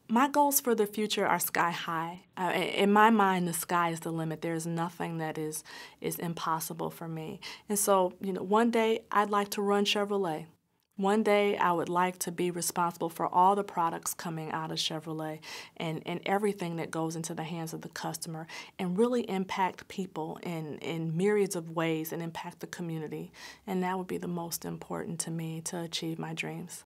My goals for the future are sky high. In my mind, the sky is the limit. There is nothing that is impossible for me. And so, one day I'd like to run Chevrolet. One day I would like to be responsible for all the products coming out of Chevrolet and everything that goes into the hands of the customer and really impact people in myriads of ways and impact the community. And that would be the most important to me to achieve my dreams.